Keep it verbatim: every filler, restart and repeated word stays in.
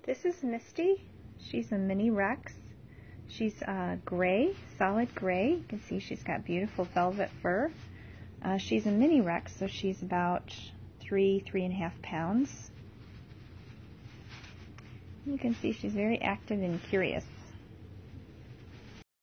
This is Misty. She's a mini Rex. She's uh, gray, solid gray. You can see she's got beautiful velvet fur. Uh, she's a mini Rex, so she's about three, three and a half pounds. You can see she's very active and curious.